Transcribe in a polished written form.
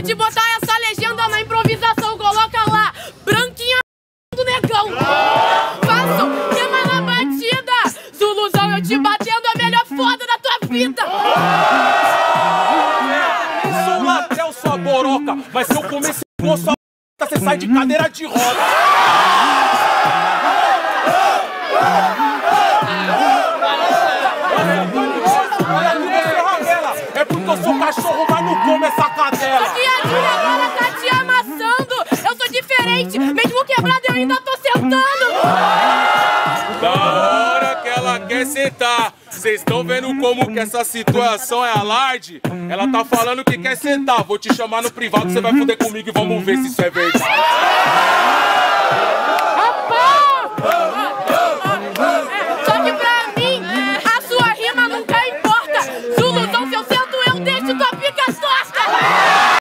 Pode botar essa legenda na improvisação, coloca lá, branquinha do negão. Faço rima na batida, Zuluzão, eu te batendo a melhor foda da tua vida. Eu sou Latel, sua boroca, mas se eu comer esse moço, você sai de cadeira de roda. É porque eu sou cachorro, mas não como essa cadela. Só que a Júlia agora tá te amassando. Eu sou diferente, mesmo quebrado eu ainda tô sentando. Da hora que ela quer sentar. Vocês estão vendo como que essa situação é alarde? Ela tá falando que quer sentar. Vou te chamar no privado, você vai foder comigo e vamos ver se isso é verdade.